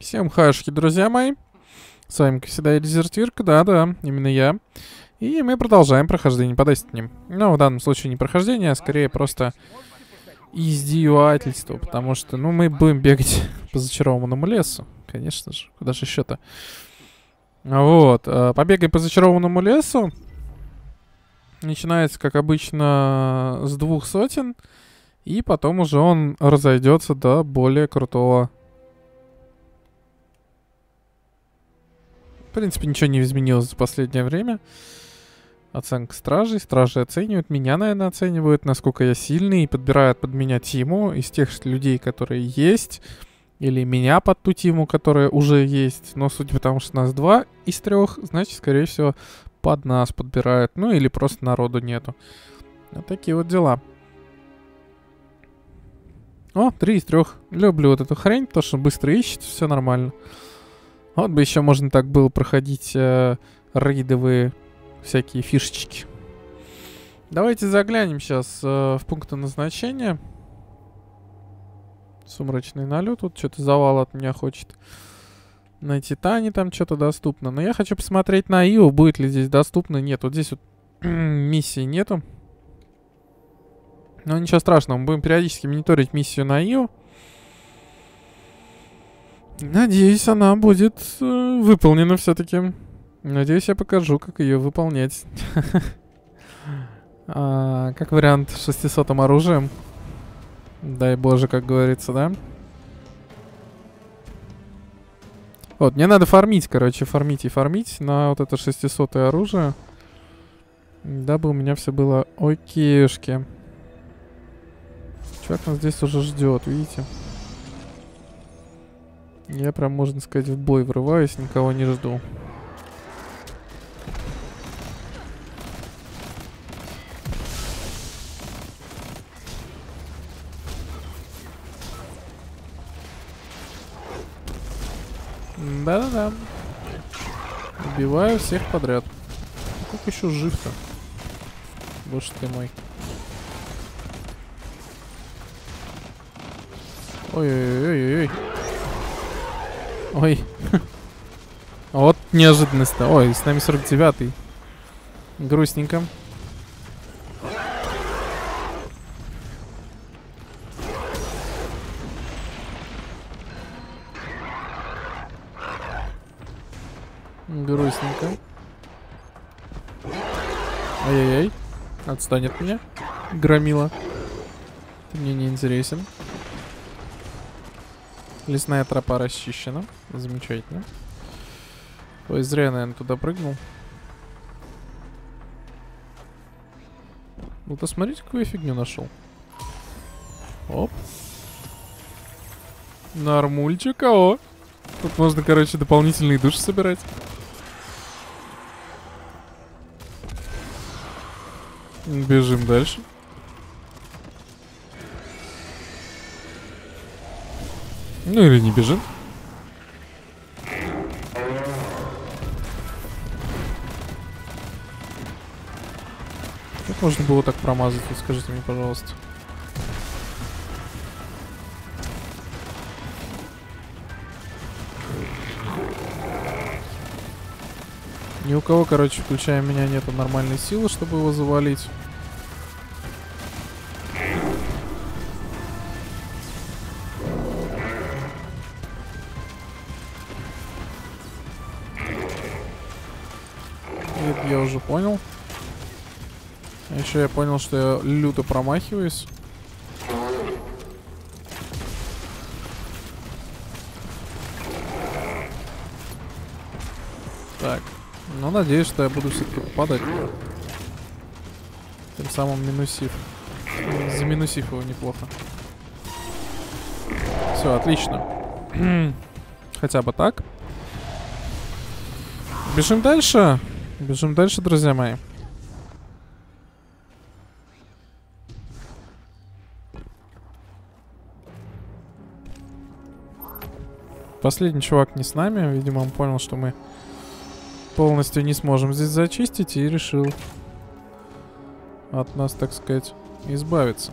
Всем хашки, друзья мои. С вами, как всегда, Дезертирка, да-да, именно я. И мы продолжаем прохождение по Destiny. Но в данном случае не прохождение, а скорее просто издевательство. Потому что, ну, мы будем бегать по зачарованному лесу. Конечно же, куда же еще-то. Вот, побегаем по зачарованному лесу. Начинается, как обычно, с 200. И потом уже он разойдется до более крутого. В принципе, ничего не изменилось за последнее время. Оценка стражей. Стражи оценивают. Меня, наверное, оценивают, насколько я сильный. И подбирают под меня тиму из тех людей, которые есть. Или меня под ту тиму, которая уже есть. Но судя по тому, что нас 2 из 3, значит, скорее всего, под нас подбирают. Ну, или просто народу нету. Вот такие вот дела. О, 3 из 3. Люблю вот эту хрень, потому что быстро ищет, все нормально. Вот бы еще можно так было проходить рейдовые всякие фишечки. Давайте заглянем сейчас в пункты назначения. Сумрачный налет. Тут что-то завал от меня хочет. На Титане там что-то доступно. Но я хочу посмотреть на Ио, будет ли здесь доступно. Нет, вот здесь вот миссии нету. Но ничего страшного, мы будем периодически мониторить миссию на Ио. Надеюсь, она будет выполнена все-таки. Надеюсь, я покажу, как ее выполнять. Как вариант с 600-м оружием. Дай боже, как говорится, да? Вот, мне надо фармить, короче, фармить и фармить на вот это 600-е оружие. Дабы у меня все было окейшки. Чувак нас здесь уже ждет, видите? Я прям, можно сказать, в бой врываюсь, никого не жду. Да-да-да. Убиваю всех подряд. Как еще жив-то? Боже ты мой. Ой-ой-ой-ой-ой. Ой. Вот неожиданность-то. Ой, с нами 49-й. Грустненько. Грустненько. Ай-яй-яй. Отстань от меня. Громила. Ты мне не интересен. Лесная тропа расчищена. Замечательно. Ой, зря я, наверное, туда прыгнул. Ну, посмотрите, какую я фигню нашел. Оп. Нормульчика, о. Тут можно, короче, дополнительные души собирать. Бежим дальше. Ну или не бежит. Как можно было так промазать? Вот скажите мне, пожалуйста. Ни у кого, короче, включая меня, нету нормальной силы, чтобы его завалить. Это я уже понял. А еще я понял, что я люто промахиваюсь. Так. Ну, надеюсь, что я буду все-таки попадать. Тем самым минусив. Заминусив его неплохо. Все, отлично. Хотя бы так. Бежим дальше. Бежим дальше, друзья мои. Последний чувак не с нами. Видимо, он понял, что мы полностью не сможем здесь зачистить, и решил от нас, так сказать, избавиться.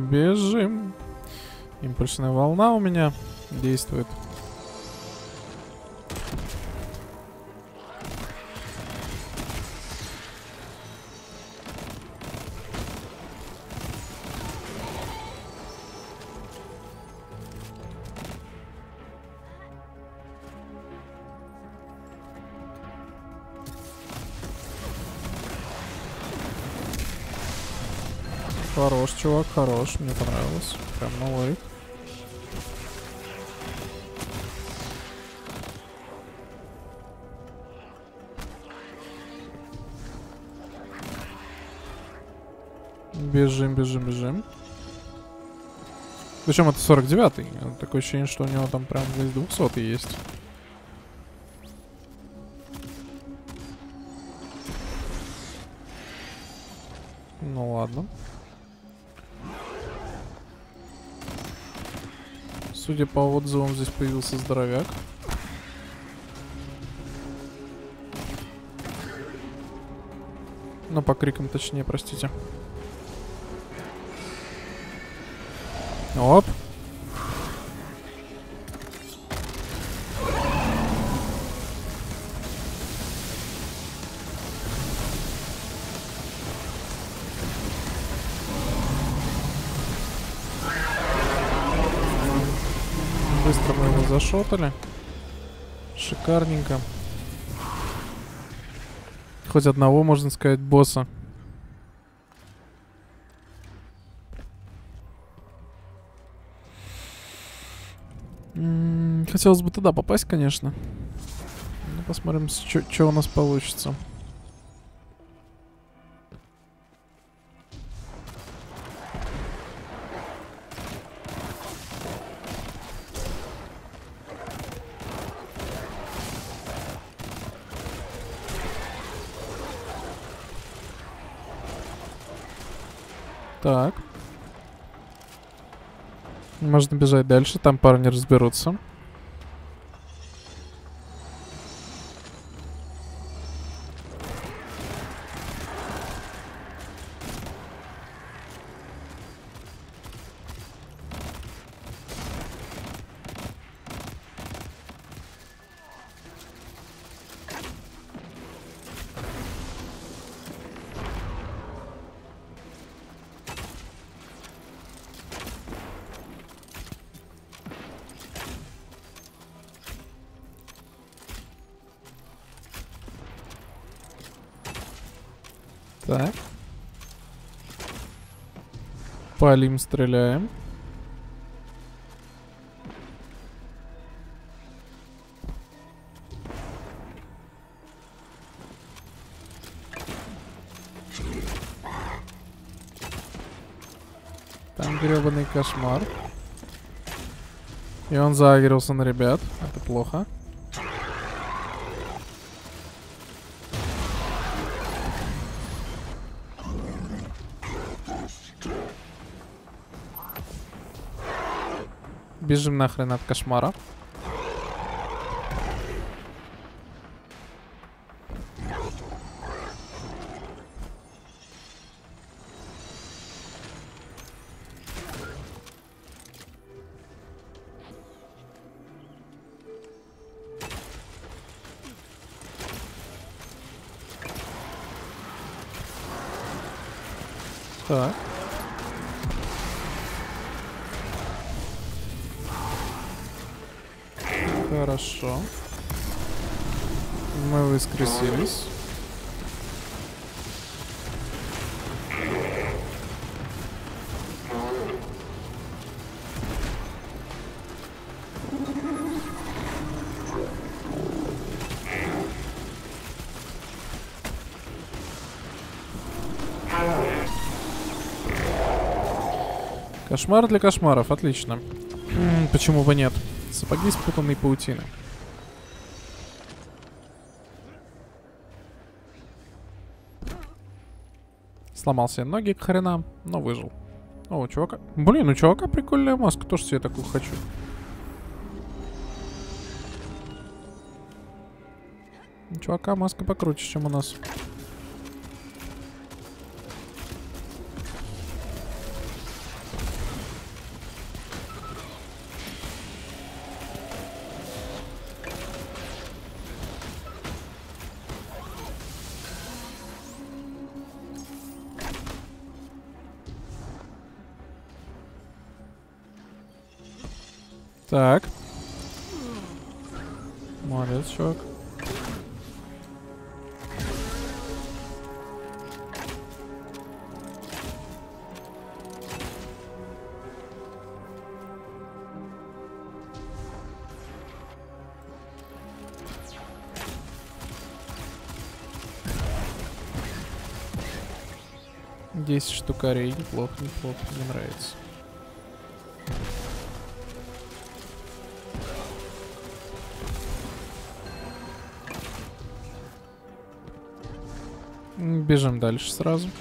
Бежим. Импульсная волна у меня действует. Хорош, чувак, хорош. Мне понравилось. Прям на лайк. Бежим, бежим, бежим. Причем это 49-й. Такое ощущение, что у него там прям здесь 200-й есть. Ну ладно. Судя по отзывам, здесь появился здоровяк. Ну, по крикам точнее, простите. Оп. Быстро мы его зашотали. Шикарненько. Хоть одного, можно сказать, босса. Хотелось бы туда попасть, конечно. Ну, посмотрим, что у нас получится. Так. Можно бежать дальше, там парни разберутся. Так. Палим, стреляем. Там гребаный кошмар. И он заагрился на ребят. Это плохо. Бежим нахрен от кошмара. Так. Хорошо. Мы воскресились. Кошмар для кошмаров, отлично. Почему бы нет? Сапоги спутанной паутины. Сломал себе ноги к хренам, но выжил. О, у чувака... Блин, у чувака прикольная маска. Тоже себе такую хочу. У чувака маска покруче, чем у нас. Так. Молодец, чувак. Десять штукарей. Неплохо, неплохо. Мне нравится. Бежим дальше сразу.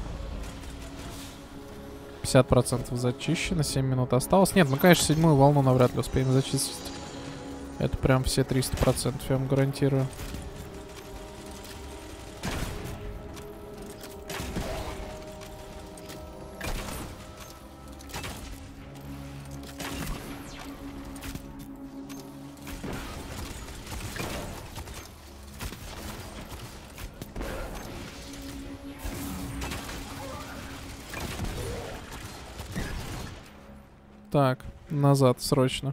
50% зачищено, 7 минут осталось. Нет, мы, конечно, седьмую волну навряд ли успеем зачистить. Это прям все 300%, я вам гарантирую. Так, назад срочно.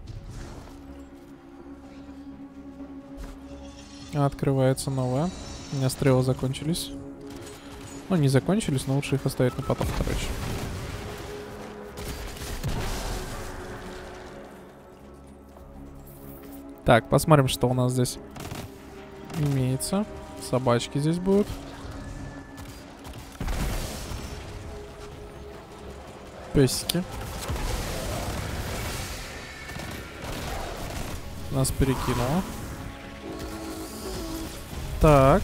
Открывается новая. У меня стрелы закончились. Ну, не закончились, но лучше их оставить на потом, короче. Так, посмотрим, что у нас здесь имеется. Собачки здесь будут. Песики. Нас перекинуло. Так.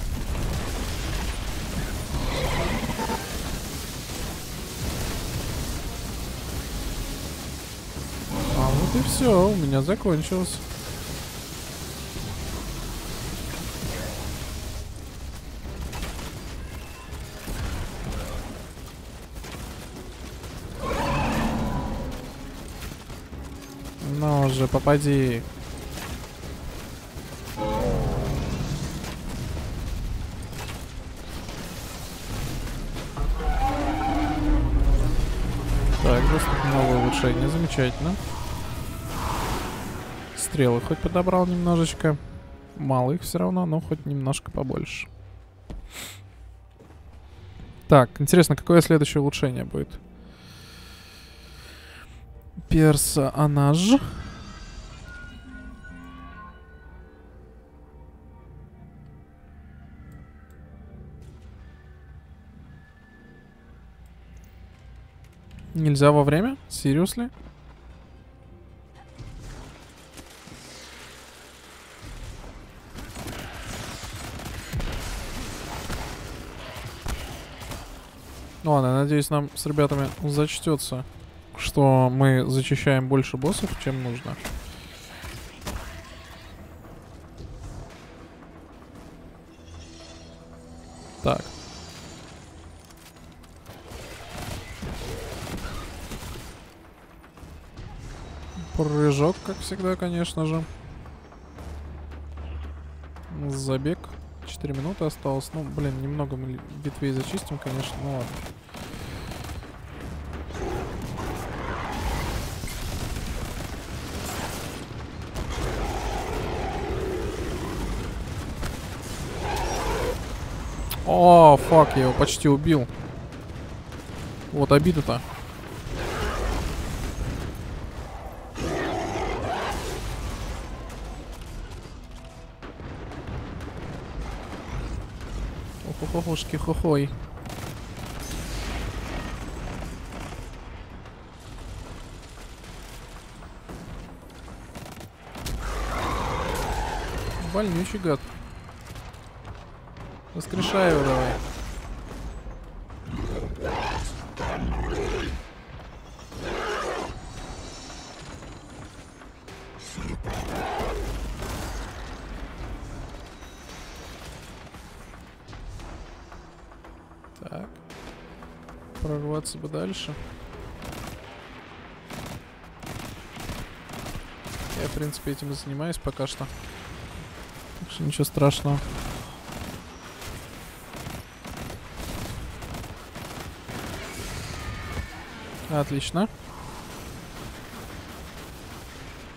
А вот и все, у меня закончилось. Ну же, попади. Так, доступ новое улучшение, замечательно. Стрелы хоть подобрал немножечко. Мало их все равно, но хоть немножко побольше. Так, интересно, какое следующее улучшение будет? Персонаж. Нельзя во время? Seriously? Ладно, надеюсь, нам с ребятами зачтется, что мы зачищаем больше боссов, чем нужно. Так. Прыжок, как всегда, конечно же. Забег. 4 минуты осталось. Ну, блин, немного мы ветвей зачистим, конечно. Ну ладно. О, фак, я его почти убил. Вот обида-то. Ох-охошки, хохой. Больнючий гад. Воскрешай его давай. Так. Прорваться бы дальше. Я, в принципе, этим и занимаюсь пока что. Так что ничего страшного. Отлично.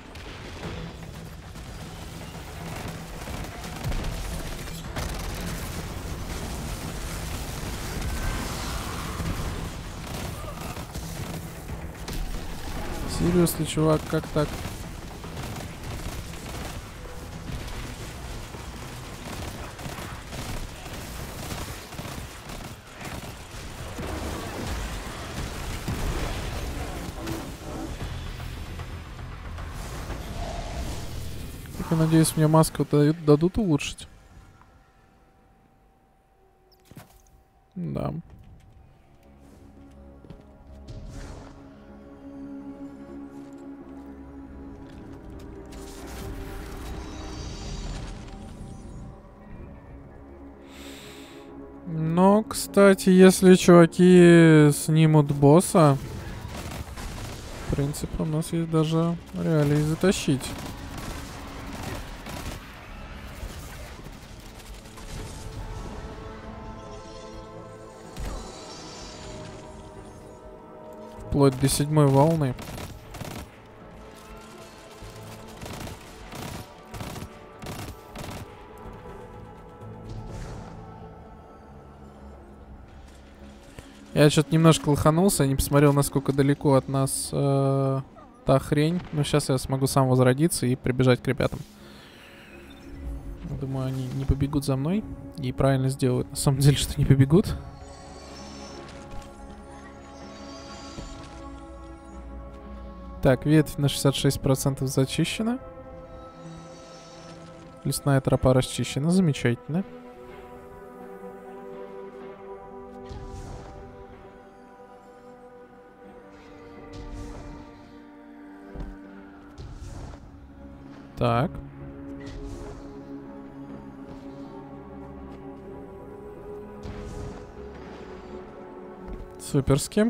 Серьезно, чувак, как так? Я надеюсь, мне маску дадут улучшить. Да. Но, кстати, если чуваки снимут босса, в принципе, у нас есть даже реалии затащить. Вплоть до 7-й волны. Я что-то немножко лоханулся, не посмотрел, насколько далеко от нас та хрень. Но сейчас я смогу сам возродиться и прибежать к ребятам. Думаю, они не побегут за мной. И правильно сделают, на самом деле, что не побегут. Так, ветвь на 66% зачищена. Лесная тропа расчищена, замечательно. Так. Суперски.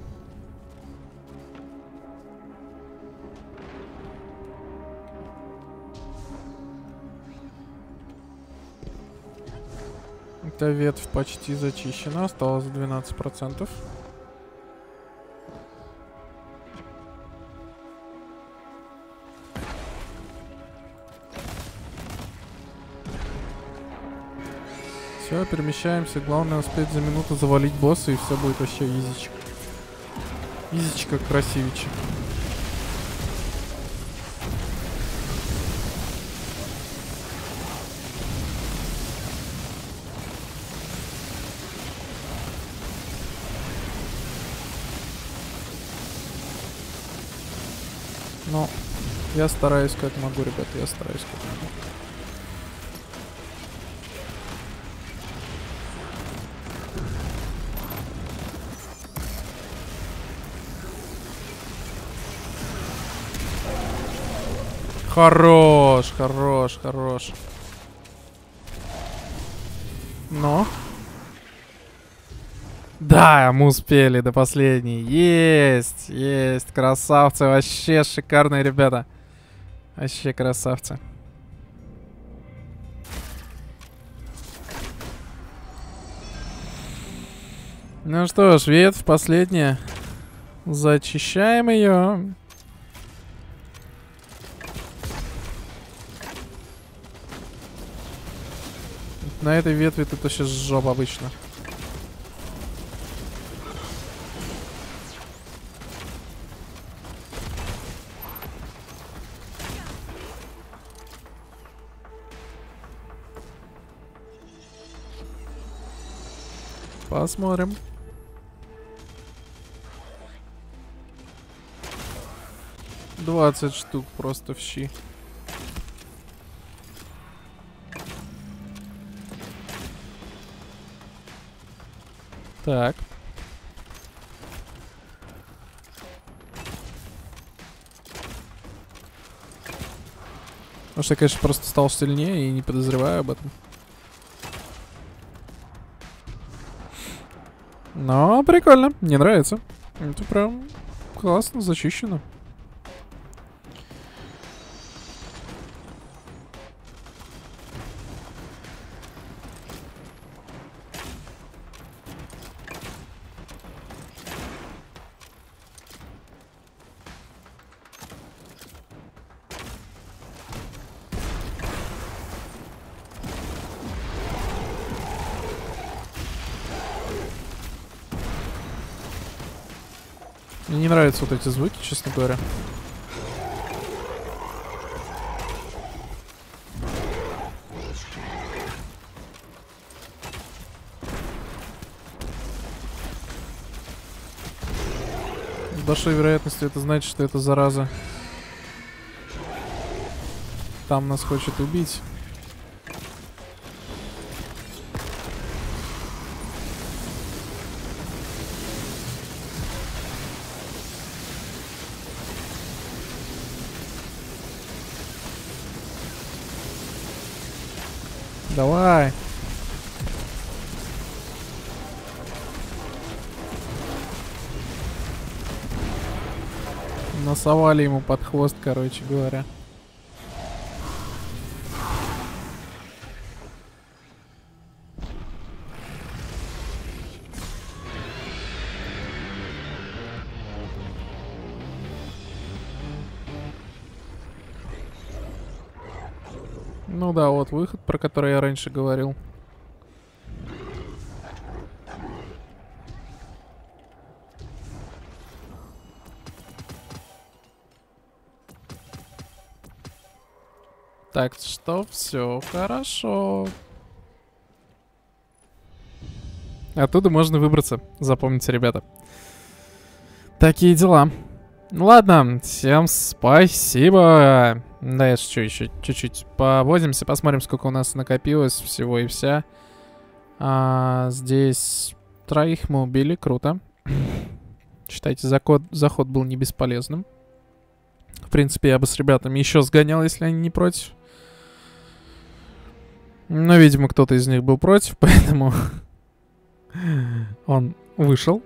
Эта ветвь почти зачищена, осталось 12%. Все, перемещаемся. Главное успеть за минуту завалить босса, и все будет вообще изичек. Изичек как красивичек. Но я стараюсь как могу, ребята, я стараюсь как могу. Хорош, хорош, хорош. Но. Да, мы успели до последней. Есть, есть. Красавцы, вообще шикарные ребята. Вообще красавцы. Ну что ж, ветвь последняя. Зачищаем ее. На этой ветви тут вообще жопа обычно. Посмотрим. $20 штук просто в щи. Так. Может, я, конечно, просто стал сильнее и не подозреваю об этом. Но прикольно, мне нравится. Это прям классно, зачищено. Мне не нравятся вот эти звуки, честно говоря. С большой вероятностью это значит, что это зараза там нас хочет убить. Давай. Насовали ему под хвост, короче говоря. Ну да, вот выход, про который я раньше говорил. Так что все хорошо. Оттуда можно выбраться. Запомните, ребята. Такие дела. Ну ладно, всем спасибо. Да, я что, еще чуть-чуть повозимся, посмотрим, сколько у нас накопилось всего и вся. Здесь 3 мы убили, круто. Считайте, заход был не бесполезным. В принципе, я бы с ребятами еще сгонял, если они не против. Но, видимо, кто-то из них был против, поэтому он вышел.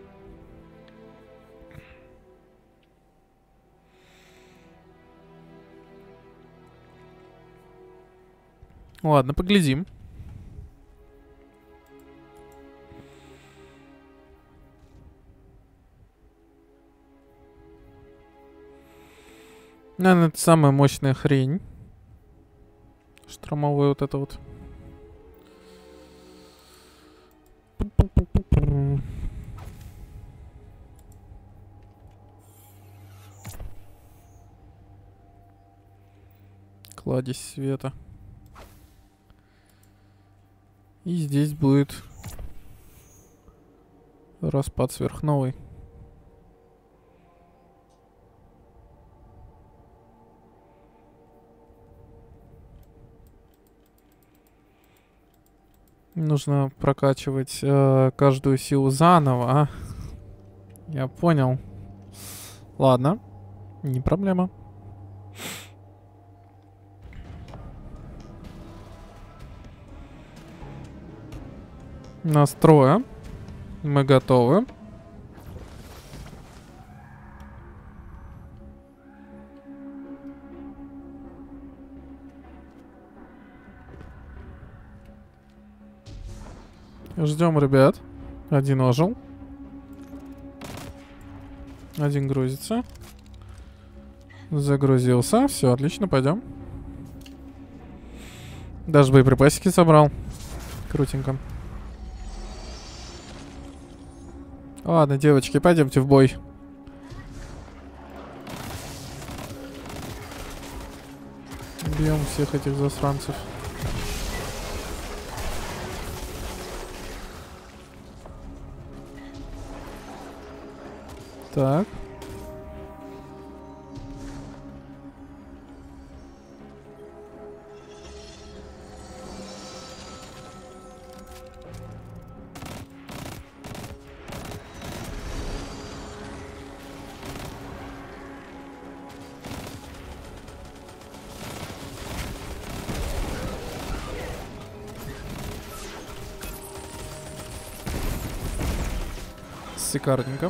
Ладно, поглядим. Наверное, это самая мощная хрень. Штормовая вот это вот. Кладезь света. И здесь будет распад сверхновой. Нужно прокачивать каждую силу заново, а? Я понял. Ладно, не проблема. Настроя. Мы готовы. Ждем, ребят. Один ожил. Один грузится. Загрузился. Все, отлично, пойдем. Даже боеприпасики собрал. Крутенько. Ладно, девочки, пойдемте в бой. Бьем всех этих засранцев. Так. Шикарненько.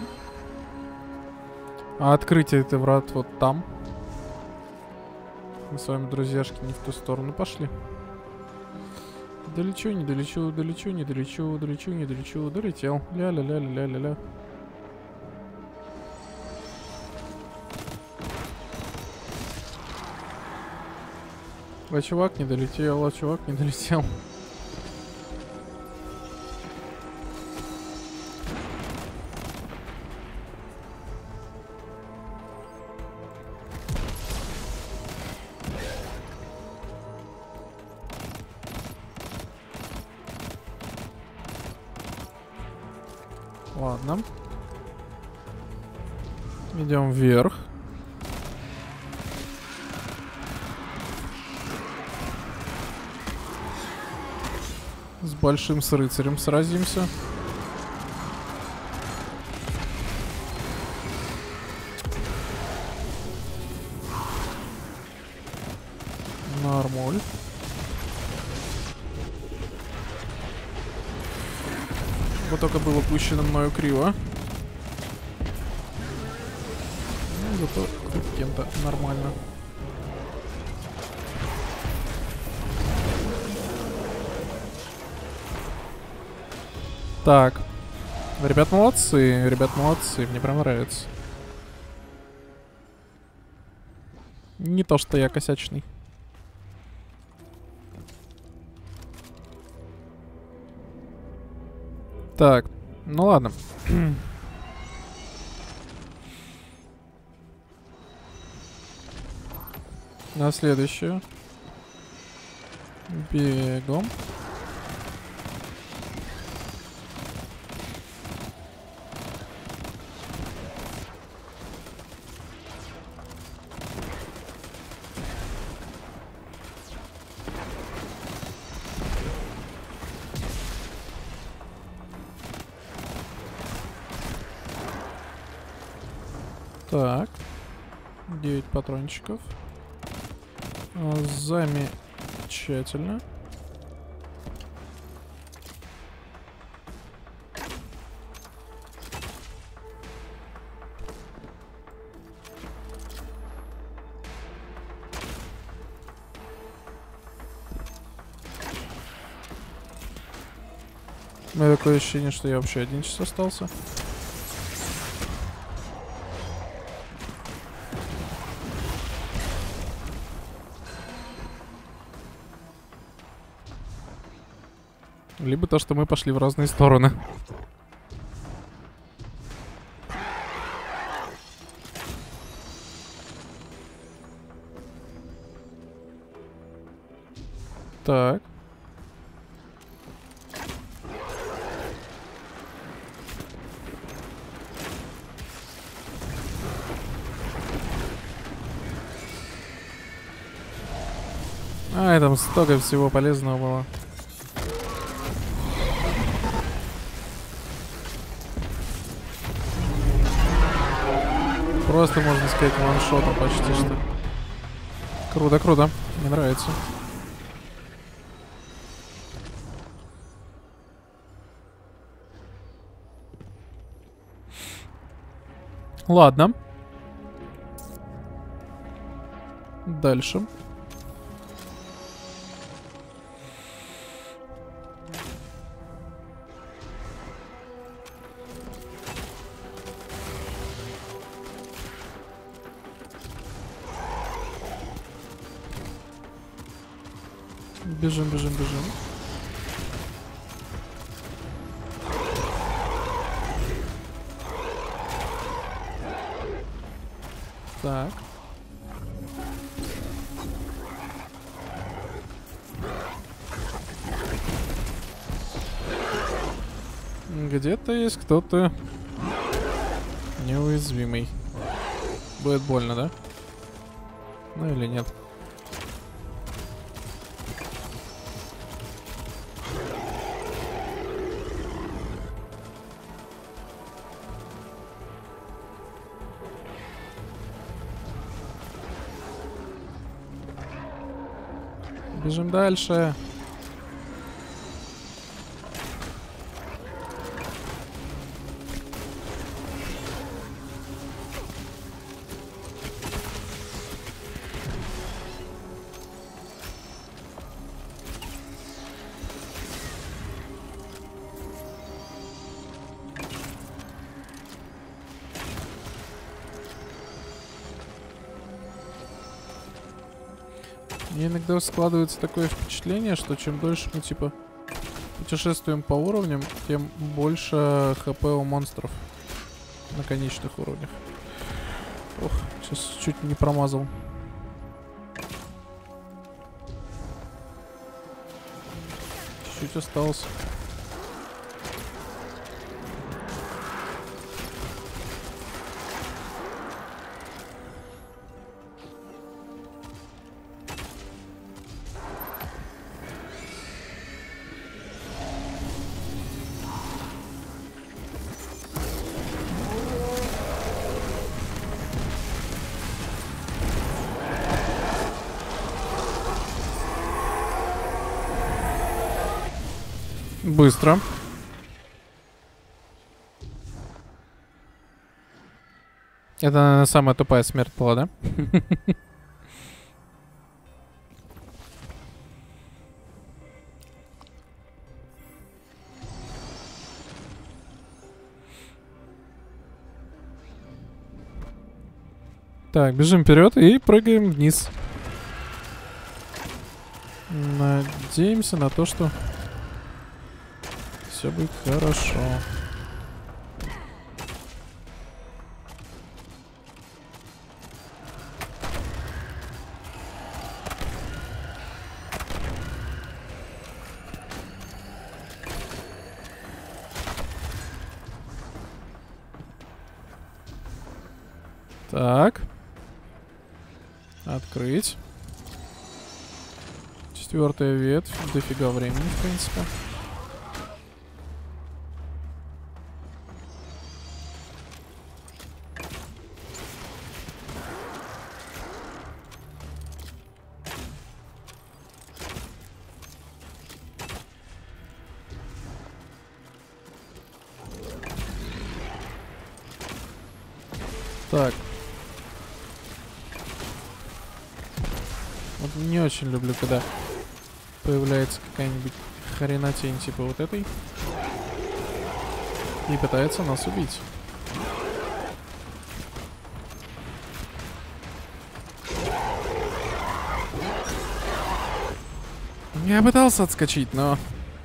А открытие это врат вот там. Мы с вами, друзьяшки, не в ту сторону пошли. Долечу, не долечу, долечу, не долечу, долечу, не долечу, долетел. Ля-ля-ля-ля-ля-ля. А чувак не долетел, а чувак не долетел. Ладно. Идем вверх. С большим с рыцарем сразимся. Нормуль. Вот только было пущено мною криво. Ну, зато хоть кем-то нормально. Так. Ребят молодцы, мне прям нравится. Не то, что я косячный. Так, ну ладно. На следующую. Бегом. Так. 9 патрончиков. Замечательно. У меня такое ощущение, что я вообще один час остался. Либо то, что мы пошли в разные стороны. Так. Ай, там столько всего полезного было. Просто, можно сказать, ваншотом почти что. Круто, круто. Мне нравится. Ладно. Дальше. Бежим, бежим, бежим. Так. Где-то есть кто-то неуязвимый. Будет больно, да? Ну или нет? Бежим дальше. Мне иногда складывается такое впечатление, что чем дольше мы, типа, путешествуем по уровням, тем больше хп у монстров на конечных уровнях. Ох, сейчас чуть не промазал. Чуть осталось. Быстро. Это, наверное, самая тупая смерть была, да? Так, бежим вперед и прыгаем вниз. Надеемся на то, что все будет хорошо. Так. Открыть. 4-я ветвь. Дофига времени, в принципе. Так. Вот не очень люблю, когда появляется какая-нибудь хренотень типа вот этой и пытается нас убить. Я пытался отскочить, но...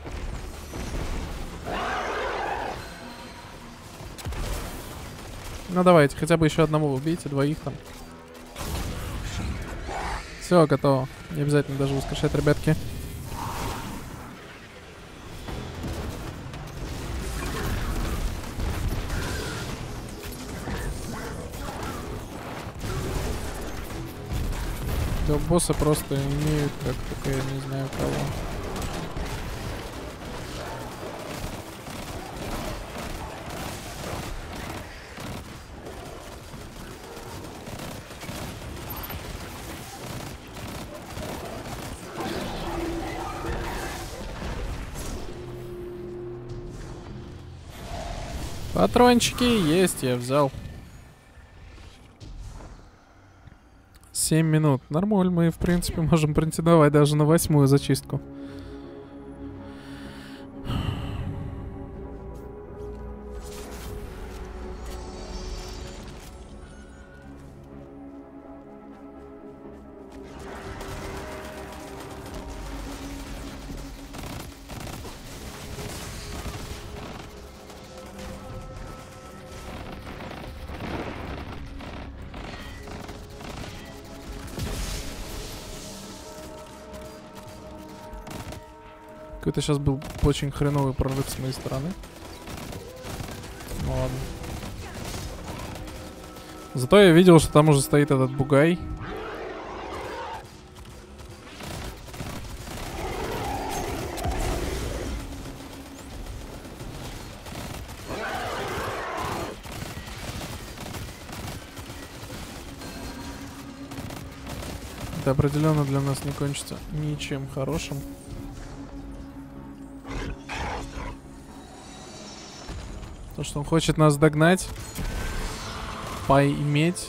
Ну давайте, хотя бы еще одного убейте, двоих там. Все, готово. Не обязательно даже воскрешать, ребятки. Да, боссы просто имеют как только я не знаю кого. Патрончики есть, я взял. 7 минут. Нормально, мы, в принципе, можем претендовать даже на 8-ю зачистку. Какой-то сейчас был очень хреновый прорыв с моей стороны. Ну ладно. Зато я видел, что там уже стоит этот бугай. Это определенно для нас не кончится ничем хорошим. То, что он хочет нас догнать, поиметь.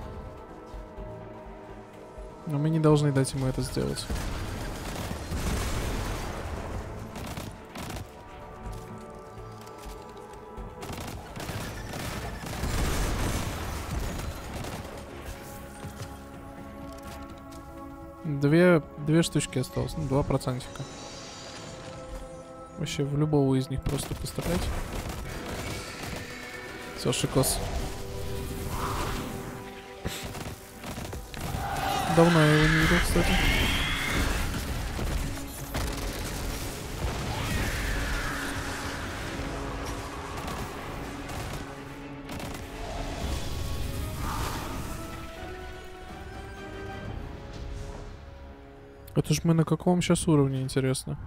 Но мы не должны дать ему это сделать. Две штучки осталось, ну 2%. Вообще в любого из них просто пострелять. Все, шикос. Давно я его не видел, кстати. Это ж мы на каком сейчас уровне, интересно?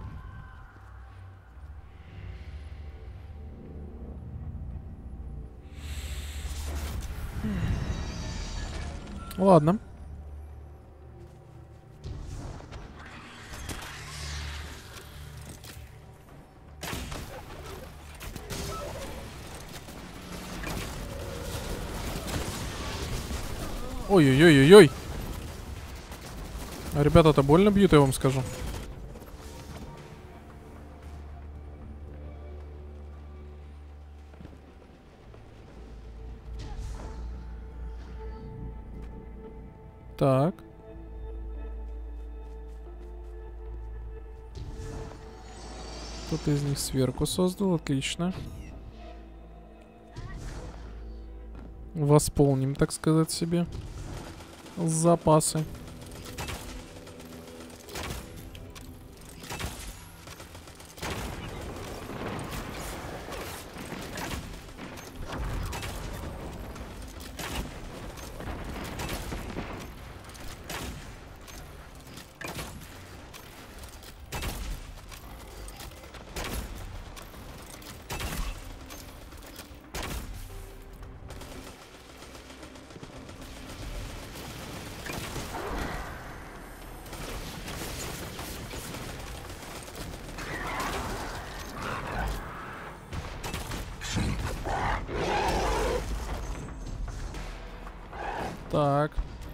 Ладно. Ой-ой-ой-ой-ой. Ребята-то больно бьют, я вам скажу. Так. Кто-то из них сверху создал, отлично. Восполним, так сказать, себе запасы. Так.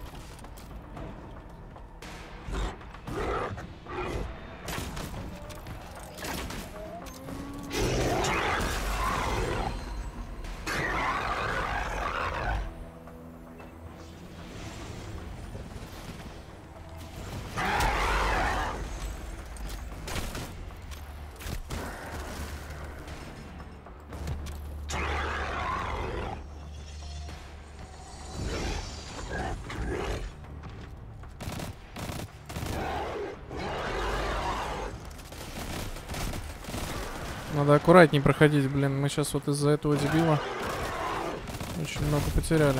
Надо аккуратней проходить, блин. Мы сейчас вот из-за этого дебила очень много потеряли.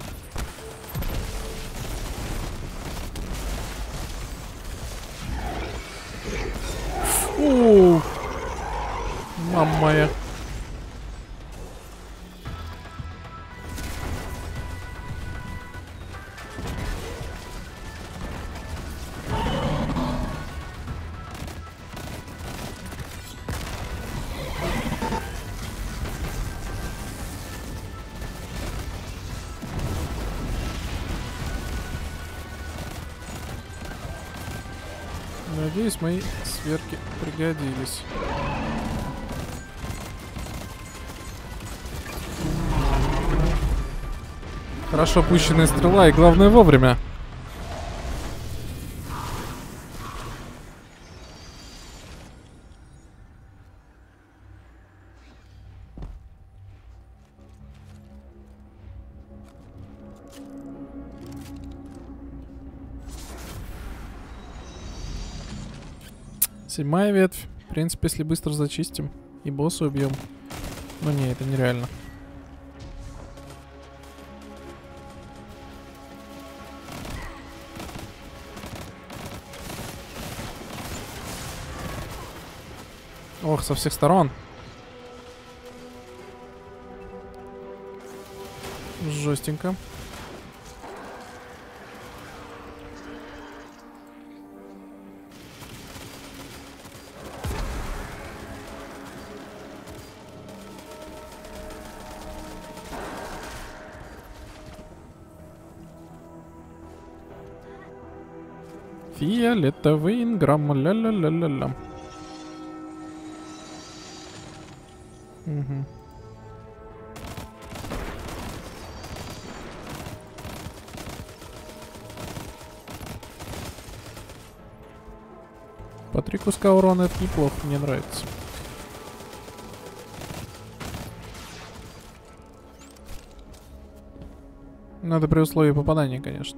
Фу! Мама моя. Надеюсь, мои сверки пригодились. Хорошо пущенная стрела и, главное, вовремя. Седьмая ветвь. В принципе, если быстро зачистим и босса убьем. Но не, это нереально. Ох, со всех сторон. Жестенько. Фиолетовый инграмм, ля-ля-ля-ля-ля. Угу. По 3 куска урона это неплохо, мне нравится. Надо при условии попадания, конечно.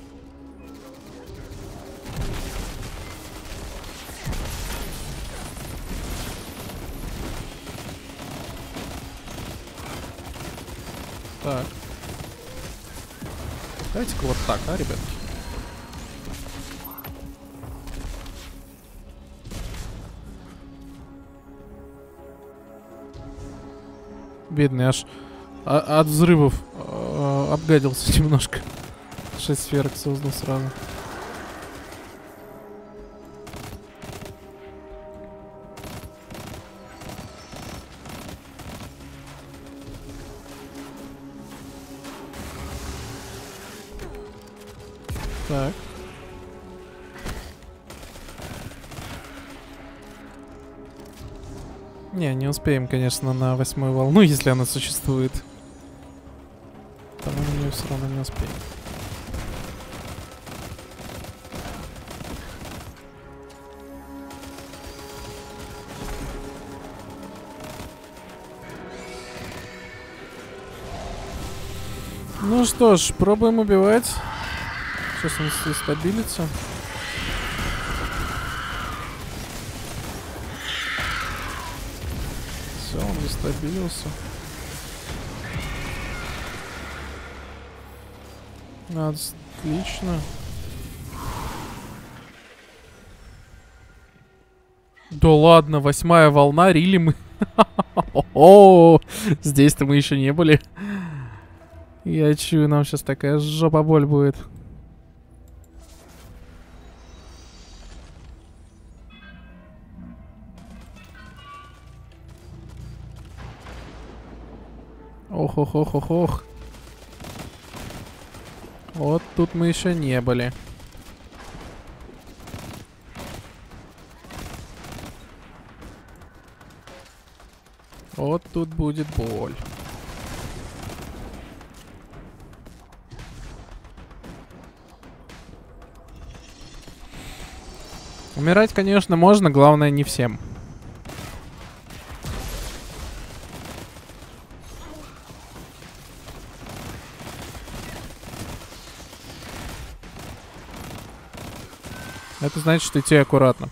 Так. Давайте-ка вот так, а, ребятки? Бедный, аж от взрывов обгадился немножко. 6 сферок создал сразу. Так. Не успеем, конечно, на 8-ю волну, если она существует. Там мы на нее все равно не успеем. Ну что ж, пробуем убивать. Сейчас он стабилится. Все, он застабилился. Отлично. Да ладно, 8-я волна, рили мы. О, здесь-то мы еще не были. Я чую, нам сейчас такая жопа боль будет. Ох. Вот тут мы еще не были. Вот тут будет боль. Умирать, конечно, можно, главное не всем. Это значит идти аккуратно.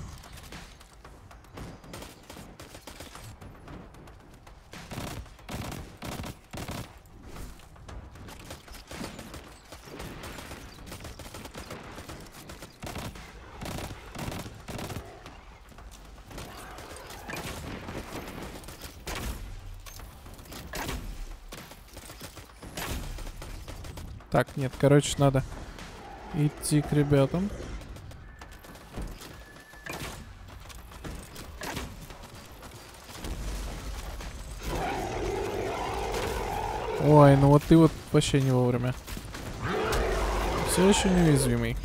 Так, нет, короче, надо идти к ребятам. Ой, ну вот ты вот вообще не вовремя. Все еще неуязвимый.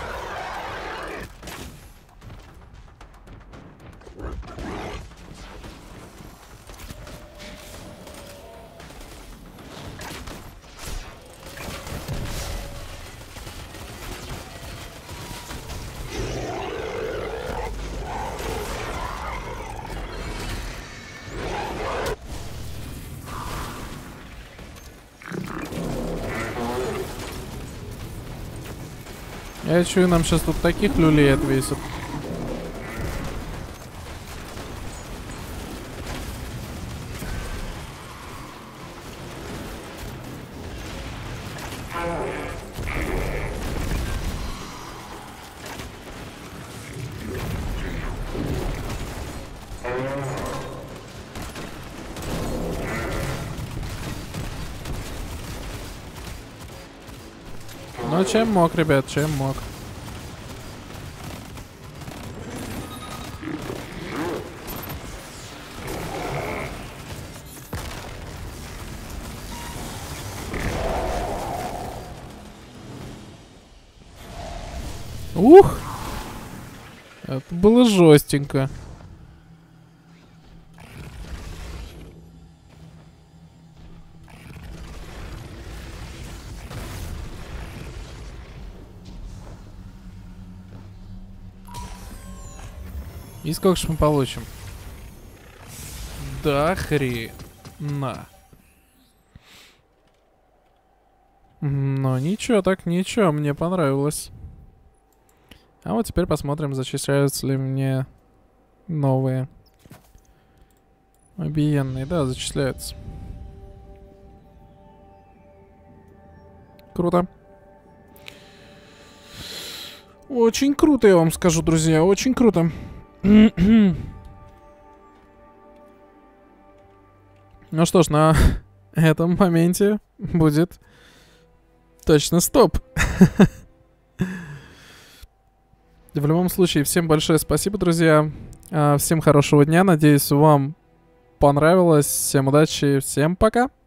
Я чую, нам сейчас тут таких люлей отвесят. Ну, чем мог, ребят, чем мог. Ух! Это было жестенько. И сколько же мы получим? Да хрена. Но ничего, так ничего, мне понравилось. А вот теперь посмотрим, зачисляются ли мне новые объединенные. Да, зачисляются. Круто. Очень круто, я вам скажу, друзья, очень круто. Ну что ж, на этом моменте будет точно стоп. В любом случае, всем большое спасибо, друзья. Всем хорошего дня. Надеюсь, вам понравилось. Всем удачи. Всем пока.